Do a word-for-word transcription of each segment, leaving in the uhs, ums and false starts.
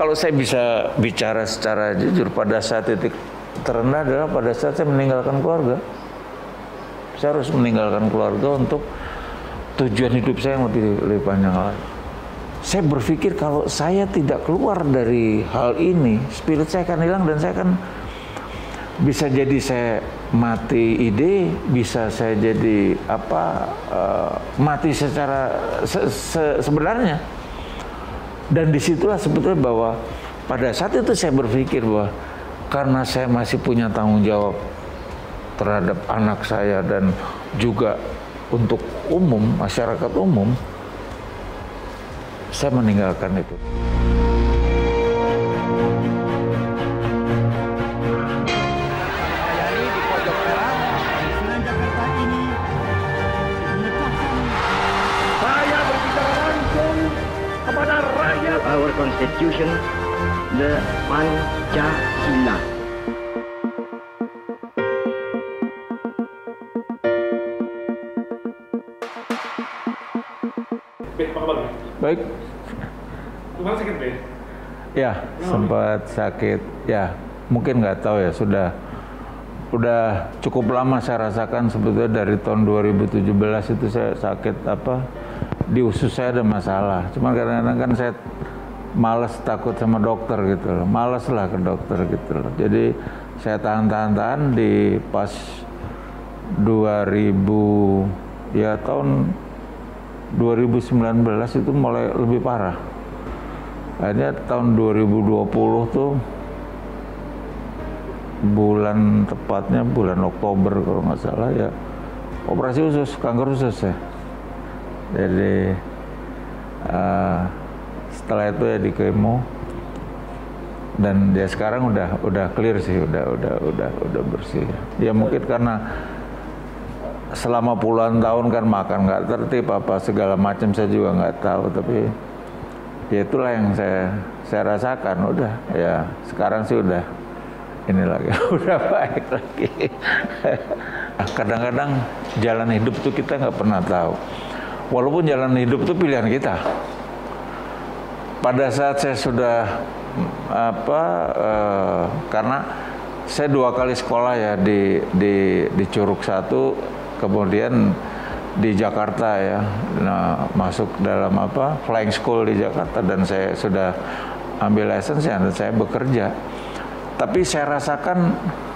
kalau saya bisa bicara secara jujur, pada saat titik terendah adalah pada saat saya meninggalkan keluarga. Saya harus meninggalkan keluarga untuk tujuan hidup saya yang lebih, lebih panjang lagi. Saya berpikir kalau saya tidak keluar dari hal ini, spirit saya akan hilang dan saya akan bisa jadi saya mati ide, bisa saya jadi apa uh, mati secara se se sebenarnya. Dan disitulah sebetulnya bahwa pada saat itu saya berpikir bahwa karena saya masih punya tanggung jawab terhadap anak saya dan juga untuk umum, masyarakat umum, saya meninggalkan itu. Saya berbicara langsung kepada rakyat. Our Constitution, the Pancasila. Ben, apa kabar? Baik. Kemarin sakit, Ben? Ya, sempat sakit. Ya, mungkin nggak tahu ya, sudah udah cukup lama saya rasakan sebetulnya dari tahun dua ribu tujuh belas itu saya sakit apa di usus saya ada masalah. Cuma kadang-kadang kan saya males takut sama dokter gitu loh. Males lah ke dokter gitu loh. Jadi saya tahan-tahan-tahan di pas dua ribu ya tahun dua ribu sembilan belas itu mulai lebih parah. Akhirnya tahun dua ribu dua puluh tuh bulan tepatnya bulan Oktober kalau nggak salah ya operasi usus, kanker usus ya. Jadi uh, setelah itu ya di kemo dan dia sekarang udah udah clear sih, udah udah udah udah bersih. Ya mungkin karena selama puluhan tahun kan makan nggak tertib apa segala macam saya juga nggak tahu, tapi ya itulah yang saya saya rasakan. Udah ya sekarang sih udah ini lagi udah baik lagi. Kadang-kadang jalan hidup tuh kita nggak pernah tahu, walaupun jalan hidup itu pilihan kita. Pada saat saya sudah apa uh, karena saya dua kali sekolah ya di di di Curug satu, kemudian di Jakarta ya, nah masuk dalam apa flying school di Jakarta dan saya sudah ambil license dan saya bekerja. Tapi saya rasakan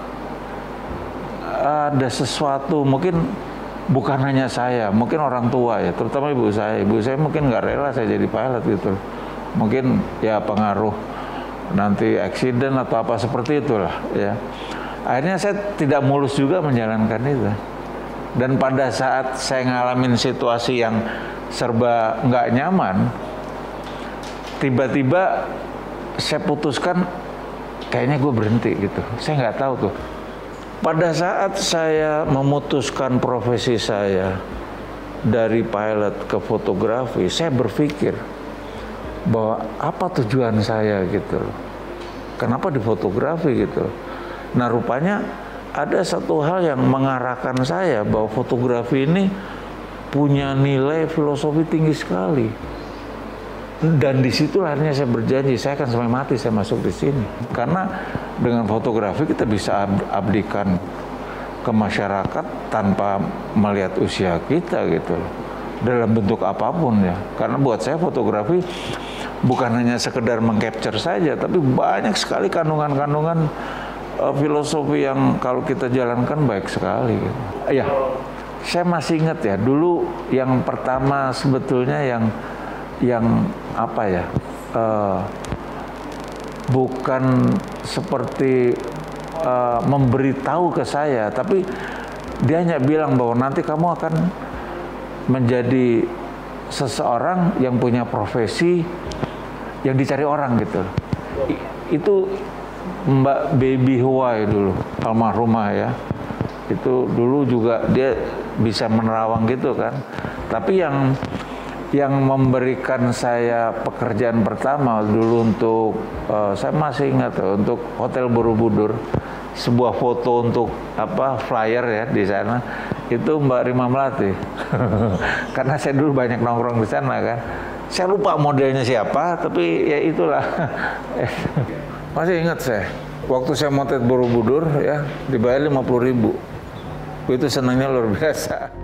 ada sesuatu, mungkin bukan hanya saya, mungkin orang tua ya, terutama ibu saya. Ibu saya mungkin nggak rela saya jadi pilot gitu. Mungkin ya pengaruh nanti accident atau apa seperti itulah ya. Akhirnya saya tidak mulus juga menjalankan itu. Dan pada saat saya ngalamin situasi yang serba nggak nyaman, tiba-tiba saya putuskan kayaknya gue berhenti gitu. Saya nggak tahu tuh. Pada saat saya memutuskan profesi saya dari pilot ke fotografi, saya berpikir bahwa apa tujuan saya gitu. Kenapa di fotografi gitu? Nah rupanya ada satu hal yang mengarahkan saya bahwa fotografi ini punya nilai filosofi tinggi sekali. Dan di situ akhirnya saya berjanji saya akan sampai mati saya masuk di sini. Karena dengan fotografi kita bisa abdikan ke masyarakat tanpa melihat usia kita gitu loh. Dalam bentuk apapun ya. Karena buat saya fotografi bukan hanya sekedar mengcapture saja, tapi banyak sekali kandungan-kandungan uh, filosofi yang kalau kita jalankan baik sekali. Gitu. Ya, saya masih ingat ya dulu yang pertama sebetulnya yang yang apa ya uh, bukan seperti uh, memberitahu ke saya, tapi dia hanya bilang bahwa nanti kamu akan menjadi seseorang yang punya profesi yang dicari orang gitu. I, itu Mbak Baby Huai dulu almarhumah ya, itu dulu juga dia bisa menerawang gitu kan. Tapi yang yang memberikan saya pekerjaan pertama dulu untuk uh, saya masih ingat uh, untuk Hotel Borobudur, sebuah foto untuk apa flyer ya di sana. Itu Mbak Rima Melati. Karena saya dulu banyak nongkrong di sana kan. Saya lupa modelnya siapa, tapi ya itulah. Masih ingat saya, waktu saya motret Borobudur ya, dibayar lima puluh ribu. Itu senangnya luar biasa.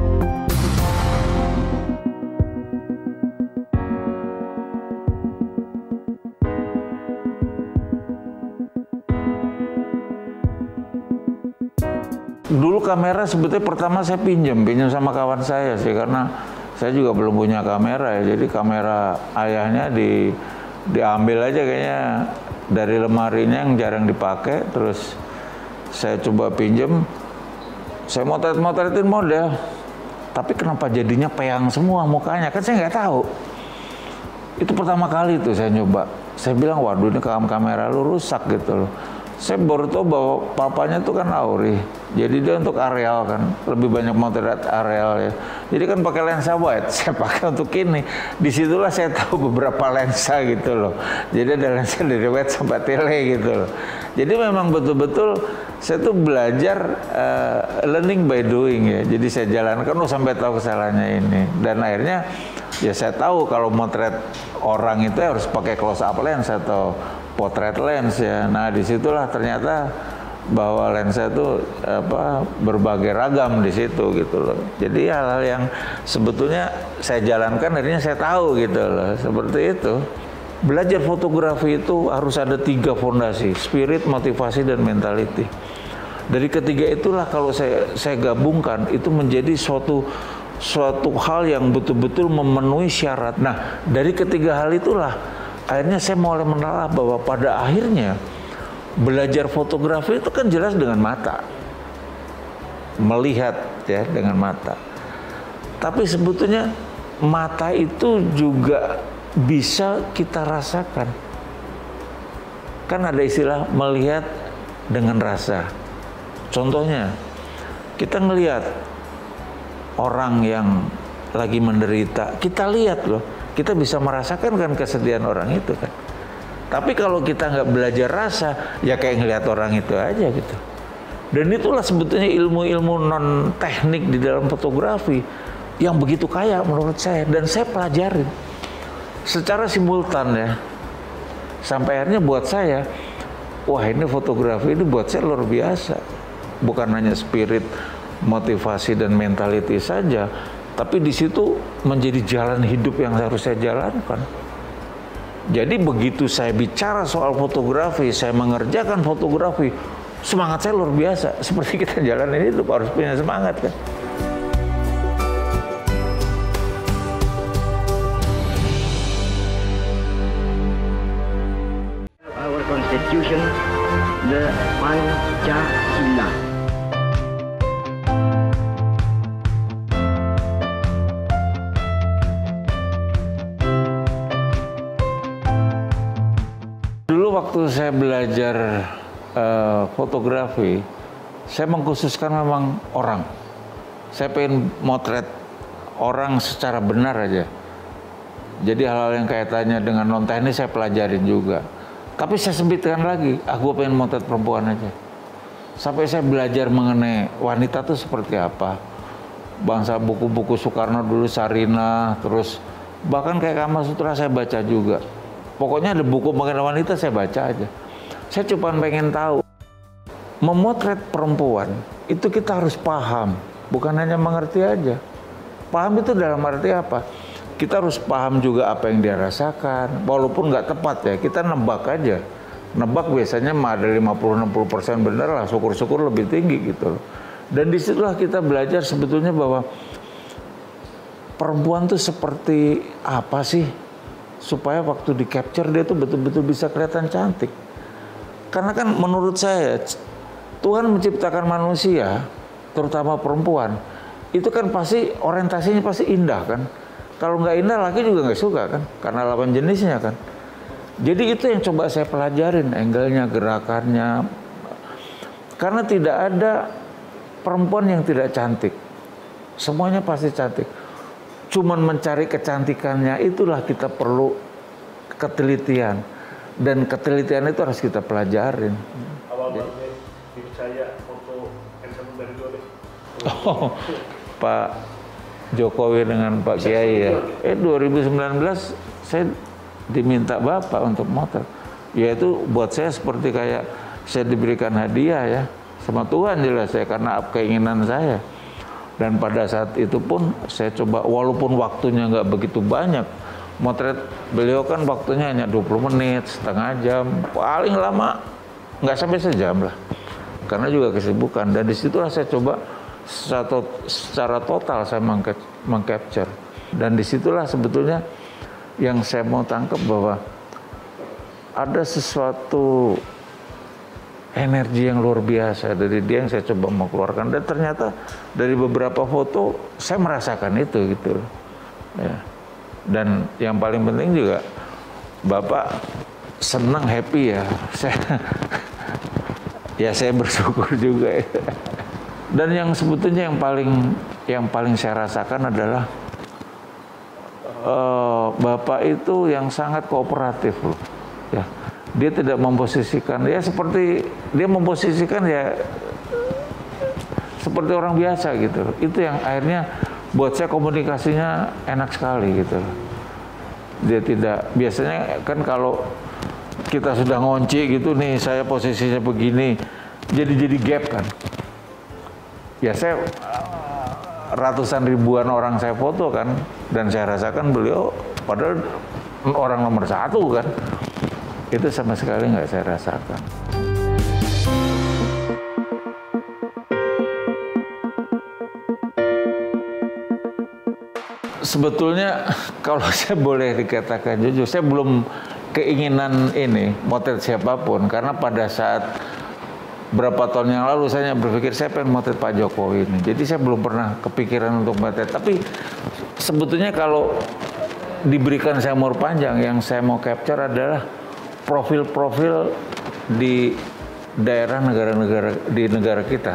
Dulu kamera sebetulnya pertama saya pinjam, pinjam sama kawan saya sih, karena saya juga belum punya kamera ya. Jadi kamera ayahnya di diambil aja kayaknya dari lemarinya yang jarang dipakai, terus saya coba pinjam, saya motret-motretin model, tapi kenapa jadinya peyang semua mukanya, kan saya nggak tahu. Itu pertama kali tuh saya nyoba, saya bilang waduh ini kamera lu rusak gitu loh. Saya baru tahu bahwa papanya tuh kan Auri, jadi dia untuk areal kan, lebih banyak motret areal ya. Jadi kan pakai lensa wide, saya pakai untuk ini. Disitulah saya tahu beberapa lensa gitu loh. Jadi ada lensa dari wide sampai tele gitu loh. Jadi memang betul-betul saya tuh belajar uh, learning by doing ya. Jadi saya jalankan, oh sampai tahu kesalahannya ini. Dan akhirnya ya saya tahu kalau motret orang itu harus pakai close up lens atau potret lens ya. Nah disitulah ternyata bahwa lensa itu apa berbagai ragam di situ gitu loh. Jadi hal-hal yang sebetulnya saya jalankan akhirnya saya tahu gitu loh. Seperti itu. Belajar fotografi itu harus ada tiga fondasi, spirit, motivasi, dan mentality. Dari ketiga itulah kalau saya saya gabungkan itu menjadi suatu suatu hal yang betul-betul memenuhi syarat. Nah dari ketiga hal itulah akhirnya saya mulai menelaah bahwa pada akhirnya belajar fotografi itu kan jelas dengan mata, melihat ya dengan mata. Tapi sebetulnya mata itu juga bisa kita rasakan. Kan ada istilah melihat dengan rasa. Contohnya kita ngelihat orang yang lagi menderita, kita lihat loh. Kita bisa merasakan kan kesedihan orang itu kan. Tapi kalau kita nggak belajar rasa, ya kayak ngelihat orang itu aja gitu. Dan itulah sebetulnya ilmu-ilmu non teknik di dalam fotografi yang begitu kaya menurut saya. Dan saya pelajarin secara simultan ya. Sampai akhirnya buat saya, wah ini fotografi ini buat saya luar biasa. Bukan hanya spirit, motivasi, dan mentality saja. Tapi di situ menjadi jalan hidup yang harus saya jalankan. Jadi begitu saya bicara soal fotografi, saya mengerjakan fotografi, semangat saya luar biasa. Seperti kita jalanin hidup harus punya semangat kan. Our Constitution, the Pancasila. Waktu saya belajar uh, fotografi, saya mengkhususkan memang orang. Saya pengen motret orang secara benar aja. Jadi hal-hal yang kaitannya dengan non teknis saya pelajarin juga. Tapi saya sempitkan lagi, aku pengen motret perempuan aja. Sampai saya belajar mengenai wanita itu seperti apa. Bangsa buku-buku Soekarno dulu, Sarina, terus bahkan kayak Kama Sutra saya baca juga. Pokoknya ada buku mengenai wanita saya baca aja. Saya cuma pengen tahu. Memotret perempuan itu kita harus paham. Bukan hanya mengerti aja. Paham itu dalam arti apa? Kita harus paham juga apa yang dia rasakan. Walaupun nggak tepat ya, kita nebak aja. Nebak biasanya ada lima puluh sampai enam puluh persen benar lah. Syukur-syukur lebih tinggi gitu loh. Dan disitulah kita belajar sebetulnya bahwa perempuan tuh seperti apa sih? Supaya waktu di capture dia tuh betul-betul bisa kelihatan cantik. Karena kan menurut saya Tuhan menciptakan manusia, terutama perempuan, itu kan pasti orientasinya pasti indah kan. Kalau nggak indah laki juga nggak suka kan, karena lawan jenisnya kan. Jadi itu yang coba saya pelajarin, angle-nya, gerakannya. Karena tidak ada perempuan yang tidak cantik. Semuanya pasti cantik. Cuman mencari kecantikannya itulah kita perlu ketelitian. Dan ketelitian itu harus kita pelajarin. Awal banget dipercaya foto Elsa Sundari dulu deh. Oh, Pak Jokowi dengan Pak Kiai ya. Eh dua ribu sembilan belas saya diminta Bapak untuk motret. Ya itu buat saya seperti kayak saya diberikan hadiah ya sama Tuhan jelas ya karena keinginan saya. Dan pada saat itu pun saya coba walaupun waktunya nggak begitu banyak. Motret beliau kan waktunya hanya dua puluh menit, setengah jam, paling lama nggak sampai sejam lah. Karena juga kesibukan dan disitulah saya coba secara, secara total saya mengcapture. Dan disitulah sebetulnya yang saya mau tangkap bahwa ada sesuatu energi yang luar biasa dari dia yang saya coba mau keluarkan. Dan ternyata dari beberapa foto saya merasakan itu gitu. Ya. Dan yang paling penting juga Bapak senang, happy ya. Saya ya saya bersyukur juga ya. Dan yang sebetulnya yang paling yang paling saya rasakan adalah uh, Bapak itu yang sangat kooperatif loh. Ya, dia tidak memposisikan ya seperti dia memposisikan ya seperti orang biasa gitu. Itu yang akhirnya buat saya komunikasinya enak sekali gitu. Dia tidak biasanya kan kalau kita sudah ngonci gitu nih saya posisinya begini jadi jadi gap kan. Ya saya ratusan ribuan orang saya foto kan dan saya rasakan beliau padahal orang nomor satu kan itu sama sekali nggak saya rasakan. Sebetulnya kalau saya boleh dikatakan jujur saya belum keinginan ini motret siapapun karena pada saat berapa tahun yang lalu saya berpikir saya pengen motret Pak Jokowi ini. Jadi saya belum pernah kepikiran untuk motret. Tapi sebetulnya kalau diberikan saya umur panjang, yang saya mau capture adalah profil-profil di daerah negara-negara di negara kita.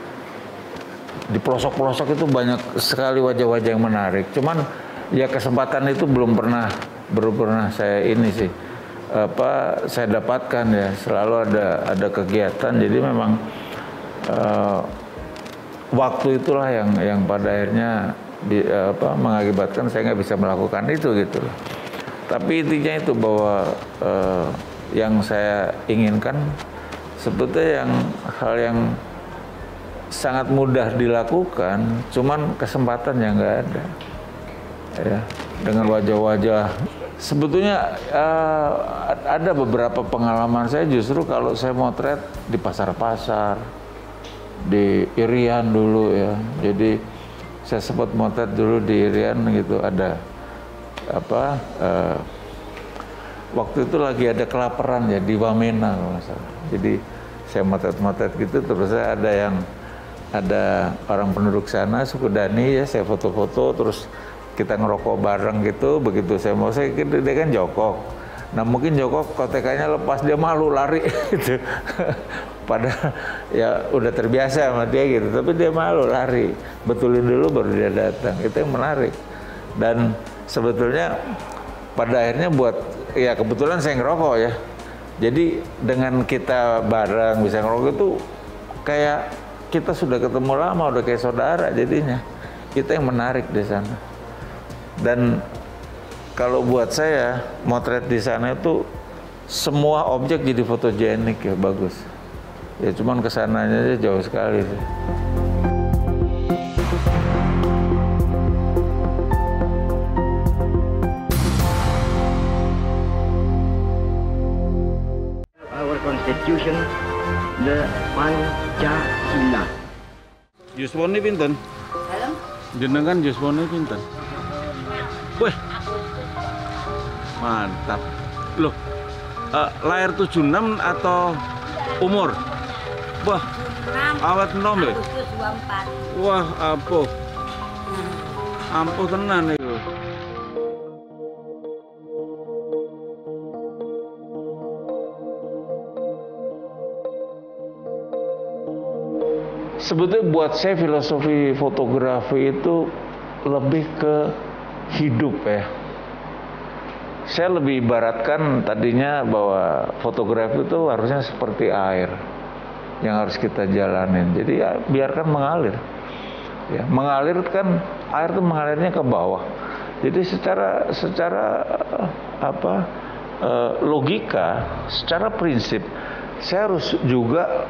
Di pelosok-pelosok itu banyak sekali wajah-wajah yang menarik. Cuman ya kesempatan itu belum pernah belum pernah saya ini sih. Apa saya dapatkan ya selalu ada ada kegiatan jadi memang uh, waktu itulah yang yang pada akhirnya di, uh, apa mengakibatkan saya nggak bisa melakukan itu gitu. Tapi intinya itu bahwa uh, yang saya inginkan sebetulnya yang hal yang sangat mudah dilakukan, cuman kesempatan yang nggak ada ya dengan wajah-wajah. Sebetulnya uh, ada beberapa pengalaman saya justru kalau saya motret di pasar-pasar, di Irian dulu ya. Jadi saya sempat motret dulu di Irian gitu ada apa? Uh, waktu itu lagi ada kelaparan ya di Wamena kalau nggak salah. Jadi saya motret-motret gitu terus saya ada yang ada orang penduduk sana suku Dani ya saya foto-foto terus kita ngerokok bareng gitu, begitu saya mau saya kira dia kan jongkok. Nah mungkin jongkok kotekannya lepas dia malu lari gitu. Padahal ya udah terbiasa sama dia gitu, tapi dia malu lari. Betulin dulu baru dia datang. Itu yang menarik. Dan sebetulnya pada akhirnya buat ya kebetulan saya ngerokok ya. Jadi dengan kita bareng bisa ngerokok itu kayak kita sudah ketemu lama, udah kayak saudara jadinya. Itu yang menarik di sana. Dan kalau buat saya motret di sana itu semua objek jadi fotogenik ya bagus. Ya cuman kesananya aja jauh sekali sih. Our Constitution, the Pancasila. Yuswone pinten? Dalam Jenengan yuswone pinten? Wih, mantap. Loh, uh, lahir tujuh enam atau umur? Wah, awet nom ya? Agustus dua puluh empat. Wah, ampuh. Ampuh tenan itu. Sebetulnya buat saya filosofi fotografi itu lebih ke hidup ya. Saya lebih ibaratkan tadinya bahwa fotografi itu harusnya seperti air yang harus kita jalanin. Jadi ya biarkan mengalir. Ya, mengalir kan air itu mengalirnya ke bawah. Jadi secara secara apa eh, logika, secara prinsip saya harus juga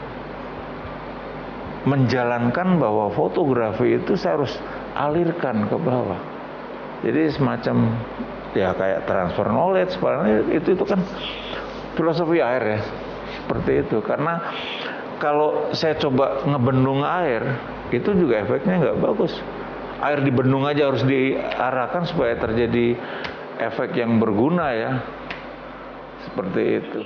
menjalankan bahwa fotografi itu saya harus alirkan ke bawah. Jadi semacam ya kayak transfer knowledge, itu itu kan filosofi air ya, seperti itu. Karena kalau saya coba ngebendung air, itu juga efeknya nggak bagus. Air di bendung aja harus diarahkan supaya terjadi efek yang berguna ya, seperti itu.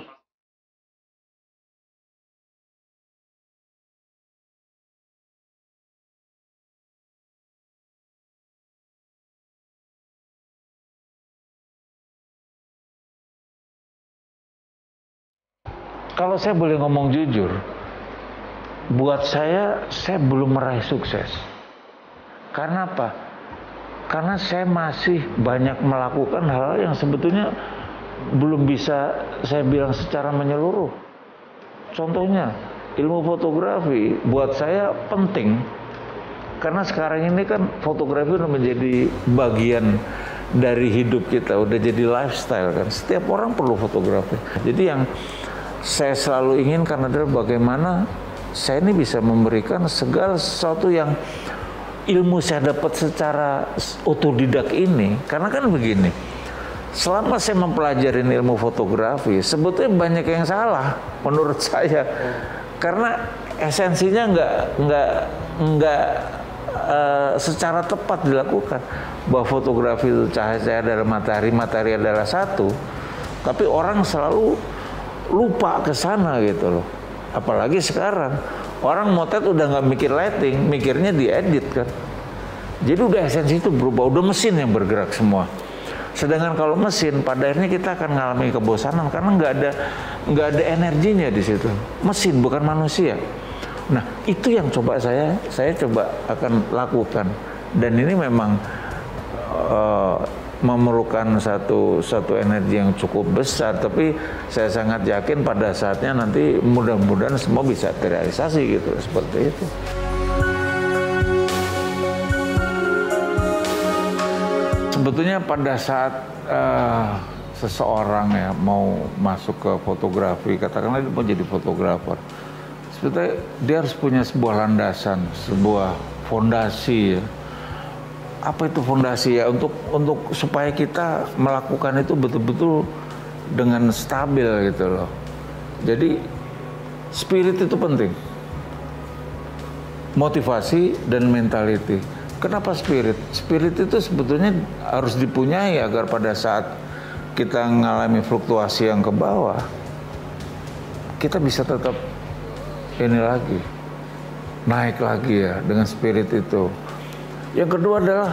Kalau saya boleh ngomong jujur, buat saya, saya belum meraih sukses. Karena apa? Karena saya masih banyak melakukan hal yang sebetulnya belum bisa saya bilang secara menyeluruh. Contohnya, ilmu fotografi buat saya penting. Karena sekarang ini kan fotografi udah menjadi bagian dari hidup kita, udah jadi lifestyle kan. Setiap orang perlu fotografi. Jadi yang saya selalu inginkan adalah bagaimana saya ini bisa memberikan segala sesuatu yang ilmu saya dapat secara otodidak ini. Karena kan begini, selama saya mempelajari ilmu fotografi, sebetulnya banyak yang salah menurut saya. Karena esensinya nggak nggak nggak uh, secara tepat dilakukan. Bahwa fotografi itu cahaya adalah matahari, matahari adalah satu. Tapi orang selalu lupa ke sana gitu loh. Apalagi sekarang orang motret udah nggak mikir lighting, mikirnya diedit kan. Jadi udah esensi itu berubah, udah mesin yang bergerak semua. Sedangkan kalau mesin, pada akhirnya kita akan mengalami kebosanan karena nggak ada nggak ada energinya di situ. Mesin bukan manusia. Nah itu yang coba saya saya coba akan lakukan, dan ini memang uh, memerlukan satu satu energi yang cukup besar, tapi saya sangat yakin pada saatnya nanti mudah-mudahan semua bisa terrealisasi gitu, seperti itu. Sebetulnya pada saat uh, seseorang ya mau masuk ke fotografi, katakanlah dia mau jadi fotografer, sebetulnya dia harus punya sebuah landasan, sebuah fondasi ya. Apa itu fondasi ya, untuk untuk supaya kita melakukan itu betul-betul dengan stabil gitu loh. Jadi spirit itu penting, motivasi dan mentality. Kenapa spirit? Spirit itu sebetulnya harus dipunyai agar pada saat kita mengalami fluktuasi yang ke bawah, kita bisa tetap ini lagi, naik lagi ya dengan spirit itu. Yang kedua adalah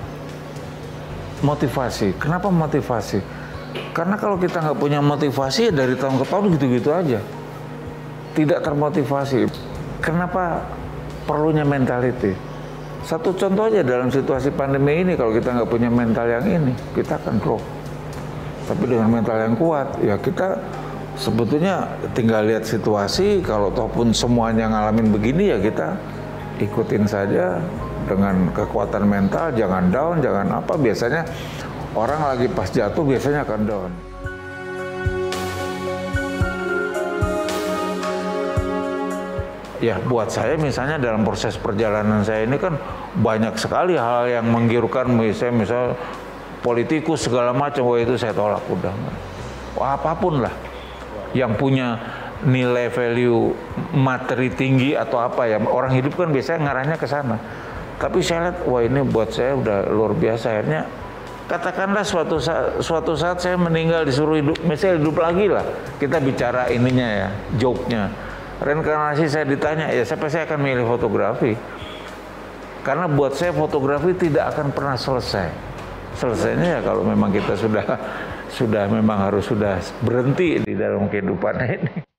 motivasi. Kenapa motivasi? Karena kalau kita nggak punya motivasi, ya dari tahun ke tahun gitu-gitu aja, tidak termotivasi. Kenapa perlunya mentality? Satu contoh aja, dalam situasi pandemi ini, kalau kita nggak punya mental yang ini, kita akan drop. Tapi dengan mental yang kuat, ya kita sebetulnya tinggal lihat situasi. Kalau toh pun semuanya ngalamin begini, ya kita ikutin saja. Dengan kekuatan mental, jangan down, jangan apa. Biasanya orang lagi pas jatuh biasanya akan down. Ya buat saya misalnya dalam proses perjalanan saya ini kan banyak sekali hal yang menggiurkan. Misalnya, misal politikus segala macam, wah itu saya tolak udah. Wah, apapun lah yang punya nilai value materi tinggi atau apa ya, orang hidup kan biasanya ngarahnya ke sana. Tapi saya lihat, wah ini buat saya udah luar biasa. Akhirnya katakanlah suatu saat, suatu saat saya meninggal disuruh hidup, misalnya hidup lagi lah. Kita bicara ininya ya, joke-nya. Reinkarnasi saya ditanya, ya saya pasti akan milih fotografi. Karena buat saya fotografi tidak akan pernah selesai. Selesainya ya kalau memang kita sudah sudah memang harus sudah berhenti di dalam kehidupan ini.